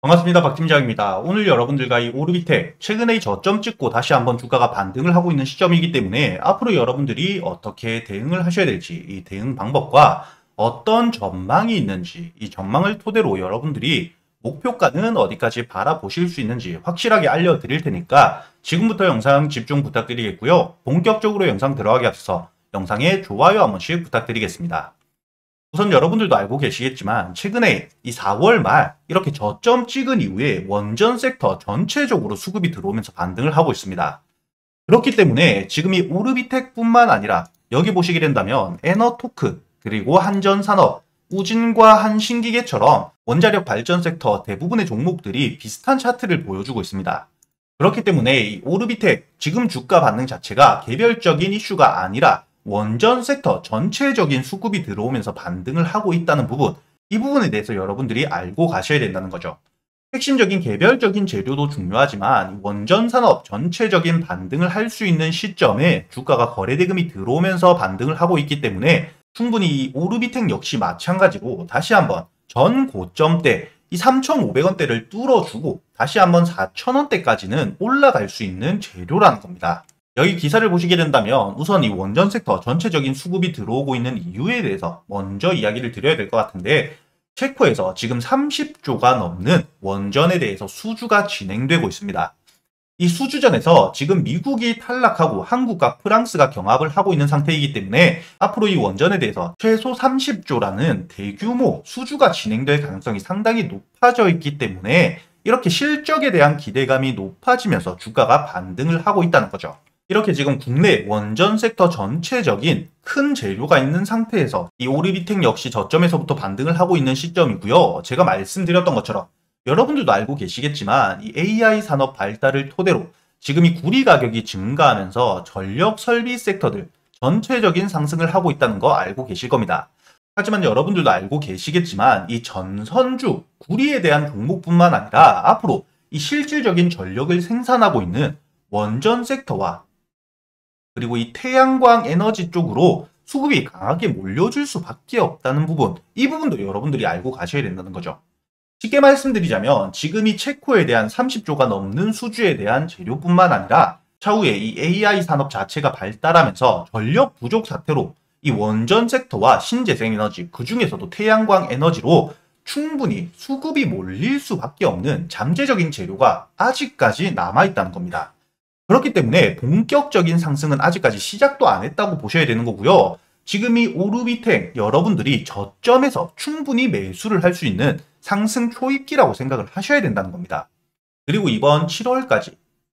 반갑습니다. 박 팀장입니다. 오늘 여러분들과 이 오르비텍 최근에 저점 찍고 다시 한번 주가가 반등을 하고 있는 시점이기 때문에 앞으로 여러분들이 어떻게 대응을 하셔야 될지, 이 대응 방법과 어떤 전망이 있는지, 이 전망을 토대로 여러분들이 목표가는 어디까지 바라보실 수 있는지 확실하게 알려드릴 테니까 지금부터 영상 집중 부탁드리겠고요. 본격적으로 영상 들어가기 앞서 영상에 좋아요 한 번씩 부탁드리겠습니다. 우선 여러분들도 알고 계시겠지만 최근에 이 4월 말 이렇게 저점 찍은 이후에 원전 섹터 전체적으로 수급이 들어오면서 반등을 하고 있습니다. 그렇기 때문에 지금 이 오르비텍뿐만 아니라 여기 보시게 된다면 에너토크 그리고 한전산업, 우진과 한신기계처럼 원자력 발전 섹터 대부분의 종목들이 비슷한 차트를 보여주고 있습니다. 그렇기 때문에 이 오르비텍 지금 주가 반등 자체가 개별적인 이슈가 아니라 원전 섹터 전체적인 수급이 들어오면서 반등을 하고 있다는 부분, 이 부분에 대해서 여러분들이 알고 가셔야 된다는 거죠. 핵심적인 개별적인 재료도 중요하지만 원전 산업 전체적인 반등을 할 수 있는 시점에 주가가 거래대금이 들어오면서 반등을 하고 있기 때문에 충분히 이 오르비텍 역시 마찬가지로 다시 한번 전 고점대 이 3,500원대를 뚫어주고 다시 한번 4,000원대까지는 올라갈 수 있는 재료라는 겁니다. 여기 기사를 보시게 된다면 우선 이 원전 섹터 전체적인 수급이 들어오고 있는 이유에 대해서 먼저 이야기를 드려야 될 것 같은데, 체코에서 지금 30조가 넘는 원전에 대해서 수주가 진행되고 있습니다. 이 수주전에서 지금 미국이 탈락하고 한국과 프랑스가 경합을 하고 있는 상태이기 때문에 앞으로 이 원전에 대해서 최소 30조라는 대규모 수주가 진행될 가능성이 상당히 높아져 있기 때문에 이렇게 실적에 대한 기대감이 높아지면서 주가가 반등을 하고 있다는 거죠. 이렇게 지금 국내 원전 섹터 전체적인 큰 재료가 있는 상태에서 이 오르비텍 역시 저점에서부터 반등을 하고 있는 시점이고요. 제가 말씀드렸던 것처럼 여러분들도 알고 계시겠지만 이 AI 산업 발달을 토대로 지금 이 구리 가격이 증가하면서 전력 설비 섹터들 전체적인 상승을 하고 있다는 거 알고 계실 겁니다. 하지만 여러분들도 알고 계시겠지만 이 전선주 구리에 대한 종목뿐만 아니라 앞으로 이 실질적인 전력을 생산하고 있는 원전 섹터와 그리고 이 태양광 에너지 쪽으로 수급이 강하게 몰려줄 수밖에 없다는 부분, 이 부분도 여러분들이 알고 가셔야 된다는 거죠. 쉽게 말씀드리자면 지금 이 체코에 대한 30조가 넘는 수주에 대한 재료뿐만 아니라 차후에 이 AI 산업 자체가 발달하면서 전력 부족 사태로 이 원전 섹터와 신재생에너지, 그 중에서도 태양광 에너지로 충분히 수급이 몰릴 수밖에 없는 잠재적인 재료가 아직까지 남아있다는 겁니다. 그렇기 때문에 본격적인 상승은 아직까지 시작도 안 했다고 보셔야 되는 거고요. 지금 이 오르비텍 여러분들이 저점에서 충분히 매수를 할 수 있는 상승 초입기라고 생각을 하셔야 된다는 겁니다. 그리고 이번 7월까지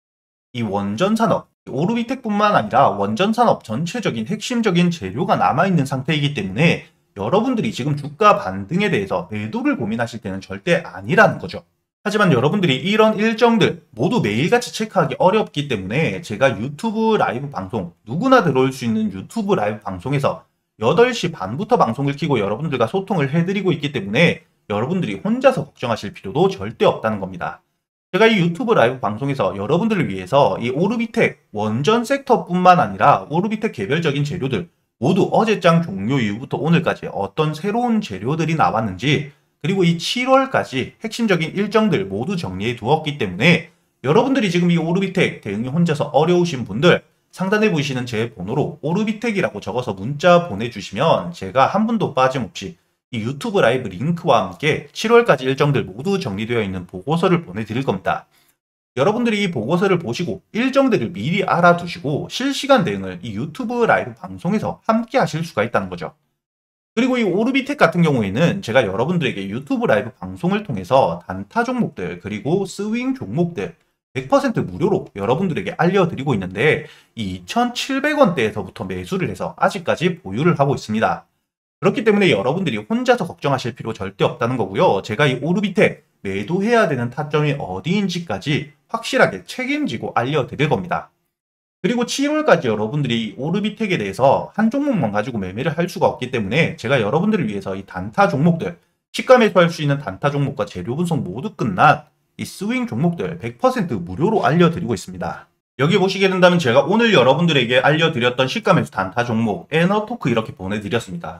이 원전 산업, 오르비텍뿐만 아니라 원전 산업 전체적인 핵심적인 재료가 남아있는 상태이기 때문에 여러분들이 지금 주가 반등에 대해서 매도를 고민하실 때는 절대 아니라는 거죠. 하지만 여러분들이 이런 일정들 모두 매일같이 체크하기 어렵기 때문에 제가 유튜브 라이브 방송, 누구나 들어올 수 있는 유튜브 라이브 방송에서 8시 반부터 방송을 켜고 여러분들과 소통을 해드리고 있기 때문에 여러분들이 혼자서 걱정하실 필요도 절대 없다는 겁니다. 제가 이 유튜브 라이브 방송에서 여러분들을 위해서 이 오르비텍 원전 섹터뿐만 아니라 오르비텍 개별적인 재료들 모두 어제장 종료 이후부터 오늘까지 어떤 새로운 재료들이 나왔는지, 그리고 이 7월까지 핵심적인 일정들 모두 정리해 두었기 때문에 여러분들이 지금 이 오르비텍 대응이 혼자서 어려우신 분들 상단에 보이시는 제 번호로 오르비텍이라고 적어서 문자 보내주시면 제가 한 분도 빠짐없이 이 유튜브 라이브 링크와 함께 7월까지 일정들 모두 정리되어 있는 보고서를 보내드릴 겁니다. 여러분들이 이 보고서를 보시고 일정들을 미리 알아두시고 실시간 대응을 이 유튜브 라이브 방송에서 함께 하실 수가 있다는 거죠. 그리고 이 오르비텍 같은 경우에는 제가 여러분들에게 유튜브 라이브 방송을 통해서 단타 종목들 그리고 스윙 종목들 100% 무료로 여러분들에게 알려드리고 있는데 이 2,700원대에서부터 매수를 해서 아직까지 보유를 하고 있습니다. 그렇기 때문에 여러분들이 혼자서 걱정하실 필요 절대 없다는 거고요. 제가 이 오르비텍 매도해야 되는 타점이 어디인지까지 확실하게 책임지고 알려드릴 겁니다. 그리고 7월까지 여러분들이 오르비텍에 대해서 한 종목만 가지고 매매를 할 수가 없기 때문에 제가 여러분들을 위해서 이 단타 종목들, 시가 매수할 수 있는 단타 종목과 재료 분석 모두 끝난 이 스윙 종목들 100% 무료로 알려드리고 있습니다. 여기 보시게 된다면 제가 오늘 여러분들에게 알려드렸던 시가 매수 단타 종목 에너토크 이렇게 보내드렸습니다.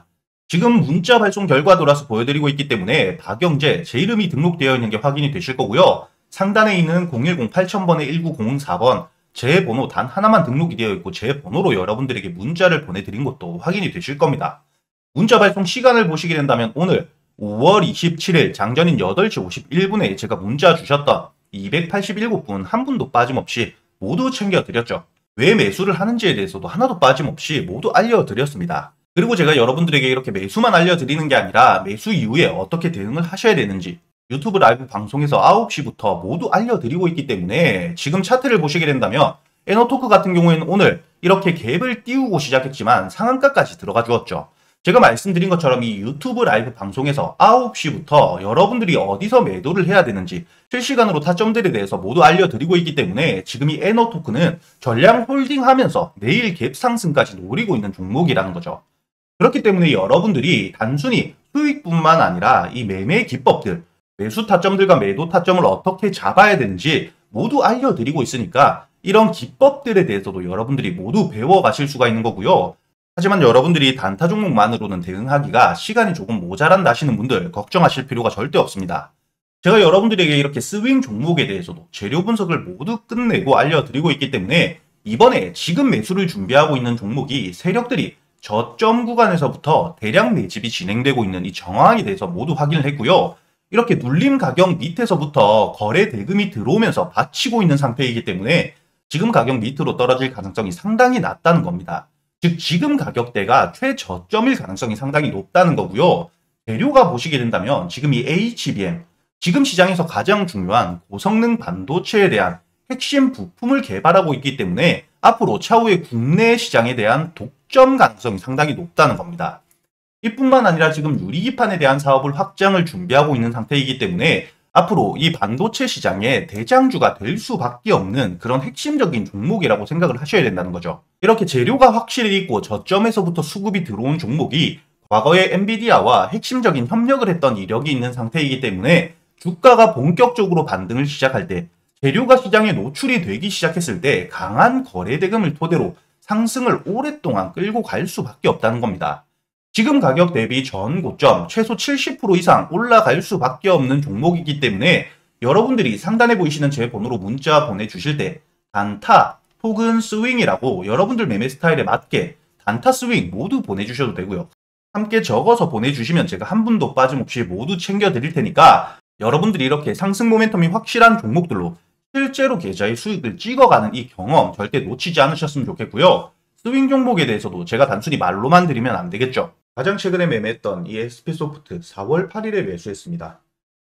지금 문자 발송 결과 돌아서 보여드리고 있기 때문에 박영재 제 이름이 등록되어 있는 게 확인이 되실 거고요. 상단에 있는 010-8000번에 1904번 제 번호 단 하나만 등록이 되어 있고 제 번호로 여러분들에게 문자를 보내드린 것도 확인이 되실 겁니다. 문자 발송 시간을 보시게 된다면 오늘 5월 27일 장전인 8시 51분에 제가 문자 주셨던 287분 한 분도 빠짐없이 모두 챙겨드렸죠. 왜 매수를 하는지에 대해서도 하나도 빠짐없이 모두 알려드렸습니다. 그리고 제가 여러분들에게 이렇게 매수만 알려드리는 게 아니라 매수 이후에 어떻게 대응을 하셔야 되는지 유튜브 라이브 방송에서 9시부터 모두 알려드리고 있기 때문에 지금 차트를 보시게 된다면 에너토크 같은 경우에는 오늘 이렇게 갭을 띄우고 시작했지만 상한가까지 들어가 주었죠. 제가 말씀드린 것처럼 이 유튜브 라이브 방송에서 9시부터 여러분들이 어디서 매도를 해야 되는지 실시간으로 타점들에 대해서 모두 알려드리고 있기 때문에 지금 이 에너토크는 전량 홀딩하면서 내일 갭 상승까지 노리고 있는 종목이라는 거죠. 그렇기 때문에 여러분들이 단순히 수익뿐만 아니라 이 매매 기법들, 매수 타점들과 매도 타점을 어떻게 잡아야 되는지 모두 알려드리고 있으니까 이런 기법들에 대해서도 여러분들이 모두 배워가실 수가 있는 거고요. 하지만 여러분들이 단타 종목만으로는 대응하기가 시간이 조금 모자란다 하시는 분들 걱정하실 필요가 절대 없습니다. 제가 여러분들에게 이렇게 스윙 종목에 대해서도 재료 분석을 모두 끝내고 알려드리고 있기 때문에 이번에 지금 매수를 준비하고 있는 종목이 세력들이 저점 구간에서부터 대량 매집이 진행되고 있는 이 정황에 대해서 모두 확인을 했고요. 이렇게 눌림 가격 밑에서부터 거래 대금이 들어오면서 받치고 있는 상태이기 때문에 지금 가격 밑으로 떨어질 가능성이 상당히 낮다는 겁니다. 즉 지금 가격대가 최저점일 가능성이 상당히 높다는 거고요. 재료가 보시게 된다면 지금 이 HBM, 지금 시장에서 가장 중요한 고성능 반도체에 대한 핵심 부품을 개발하고 있기 때문에 앞으로 차후에 국내 시장에 대한 독점 가능성이 상당히 높다는 겁니다. 이뿐만 아니라 지금 유리기판에 대한 사업을 확장을 준비하고 있는 상태이기 때문에 앞으로 이 반도체 시장의 대장주가 될 수밖에 없는 그런 핵심적인 종목이라고 생각을 하셔야 된다는 거죠. 이렇게 재료가 확실히 있고 저점에서부터 수급이 들어온 종목이 과거에 엔비디아와 핵심적인 협력을 했던 이력이 있는 상태이기 때문에 주가가 본격적으로 반등을 시작할 때 재료가 시장에 노출이 되기 시작했을 때 강한 거래 대금을 토대로 상승을 오랫동안 끌고 갈 수밖에 없다는 겁니다. 지금 가격 대비 전 고점 최소 70% 이상 올라갈 수밖에 없는 종목이기 때문에 여러분들이 상단에 보이시는 제 번호로 문자 보내주실 때 단타 혹은 스윙이라고 여러분들 매매 스타일에 맞게 단타 스윙 모두 보내주셔도 되고요. 함께 적어서 보내주시면 제가 한 분도 빠짐없이 모두 챙겨드릴 테니까 여러분들이 이렇게 상승 모멘텀이 확실한 종목들로 실제로 계좌의 수익을 찍어가는 이 경험 절대 놓치지 않으셨으면 좋겠고요. 스윙 종목에 대해서도 제가 단순히 말로만 드리면 안 되겠죠. 가장 최근에 매매했던 이 SP소프트 4월 8일에 매수했습니다.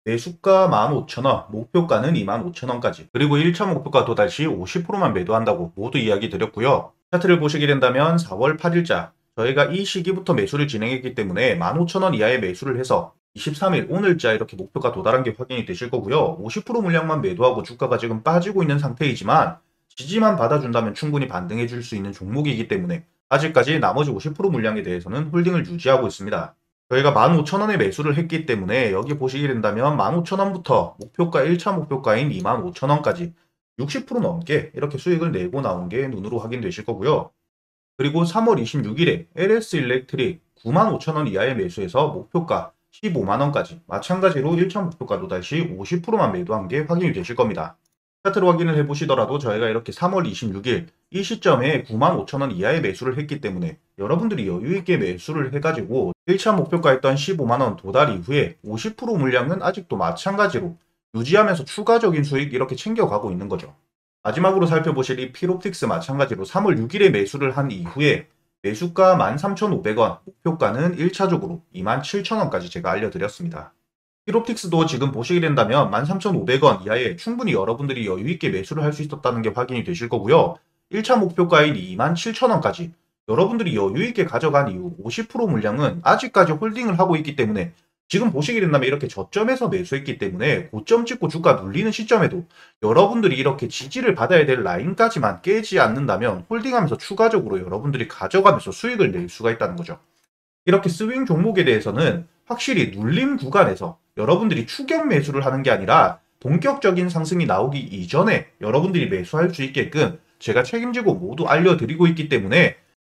매수가 15,000원, 목표가는 25,000원까지, 그리고 1차 목표가 도달 시 50%만 매도한다고 모두 이야기 드렸고요. 차트를 보시게 된다면 4월 8일자 저희가 이 시기부터 매수를 진행했기 때문에 15,000원 이하의 매수를 해서 23일 오늘자 이렇게 목표가 도달한 게 확인이 되실 거고요. 50% 물량만 매도하고 주가가 지금 빠지고 있는 상태이지만 지지만 받아준다면 충분히 반등해 줄 수 있는 종목이기 때문에 아직까지 나머지 50% 물량에 대해서는 홀딩을 유지하고 있습니다. 저희가 15,000원에 매수를 했기 때문에 여기 보시게 된다면 15,000원부터 목표가 1차 목표가인 25,000원까지 60% 넘게 이렇게 수익을 내고 나온 게 눈으로 확인되실 거고요. 그리고 3월 26일에 LS 일렉트릭 95,000원 이하의 매수해서 목표가 15만원까지 마찬가지로 1차 목표가 도달 시 50%만 매도한 게 확인이 되실 겁니다. 차트로 확인을 해보시더라도 저희가 이렇게 3월 26일 이 시점에 95,000원 이하의 매수를 했기 때문에 여러분들이 여유있게 매수를 해가지고 1차 목표가였던 15만원 도달 이후에 50% 물량은 아직도 마찬가지로 유지하면서 추가적인 수익 이렇게 챙겨가고 있는 거죠. 마지막으로 살펴보실 이 필옵틱스 마찬가지로 3월 6일에 매수를 한 이후에 매수가 13,500원, 목표가는 1차적으로 27,000원까지 제가 알려드렸습니다. 필옵틱스도 지금 보시게 된다면 13,500원 이하에 충분히 여러분들이 여유있게 매수를 할 수 있었다는 게 확인이 되실 거고요. 1차 목표가인 27,000원까지 여러분들이 여유있게 가져간 이후 50% 물량은 아직까지 홀딩을 하고 있기 때문에 지금 보시게 된다면 이렇게 저점에서 매수했기 때문에 고점 찍고 주가 눌리는 시점에도 여러분들이 이렇게 지지를 받아야 될 라인까지만 깨지 않는다면 홀딩하면서 추가적으로 여러분들이 가져가면서 수익을 낼 수가 있다는 거죠. 이렇게 스윙 종목에 대해서는 확실히 눌림 구간에서 여러분들이 추격 매수를 하는 게 아니라 본격적인 상승이 나오기 이전에 여러분들이 매수할 수 있게끔 제가 책임지고 모두 알려드리고 있기 때문에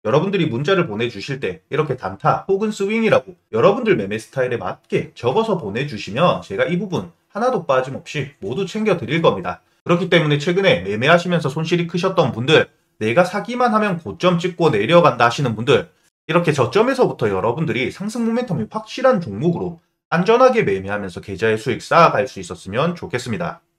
여러분들이 문자를 보내주실 때 이렇게 단타 혹은 스윙이라고 여러분들 매매 스타일에 맞게 적어서 보내주시면 제가 이 부분 하나도 빠짐없이 모두 챙겨드릴 겁니다. 그렇기 때문에 최근에 매매하시면서 손실이 크셨던 분들, 내가 사기만 하면 고점 찍고 내려간다 하시는 분들, 이렇게 저점에서부터 여러분들이 상승 모멘텀이 확실한 종목으로 안전하게 매매하면서 계좌의 수익 쌓아갈 수 있었으면 좋겠습니다.